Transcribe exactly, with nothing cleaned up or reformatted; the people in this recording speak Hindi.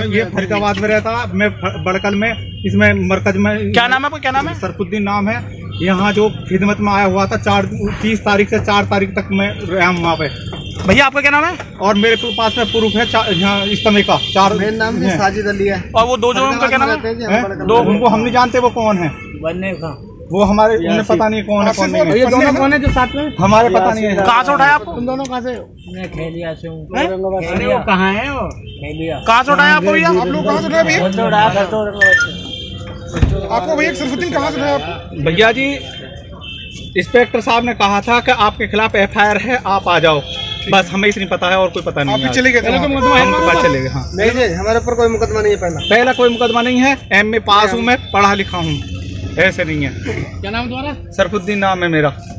ये फरीदाबाद में रहता, मैं बड़कल में, इसमें मरकज में। क्या नाम है आपका? क्या नाम है? सरफुद्दीन नाम है। यहाँ जो खिदमत में आया हुआ था चार तीस तारीख से चार तारीख तक मैं रहा हूँ वहाँ पे। भैया आपका क्या नाम है? और मेरे पास में प्रूफ है यहाँ इस्तेमे का। चार मेरा नाम है साजिद अली है। और वो दो जो उनका क्या नाम है? दो उनको हम नहीं जानते वो कौन है। बनने का वो हमारे उन्हें पता नहीं कौन है कौन नहीं। ये दोनों कौन है जो साथ में? हमारे पता नहीं है। कहाँ से उठाया आपको? तुम दोनों कहाँ से? मैं खेलिया से हूँ। वो कहाँ है वो? खेलिया। कहाँ से उठाया आपको भैया? आप लोग कहाँ से उठाया भैया? आपको भैया सरफुद्दीन कहाँ से उठाया? भैया जी इंस्पेक्टर साहब ने कहा था कि आपके खिलाफ एफ आई आर है, आप आ जाओ। बस हमें इतनी पता है और कोई पता नहीं। आप चले गए? हम चले गए। हाँ नहीं, हमारे ऊपर कोई मुकदमा नहीं है। पहला पहला कोई मुकदमा नहीं है। एम ए पास हूँ मैं, पढ़ा लिखा हूँ, ऐसे नहीं है। क्या नाम तुम्हारा? सरफुद्दीन नाम है मेरा।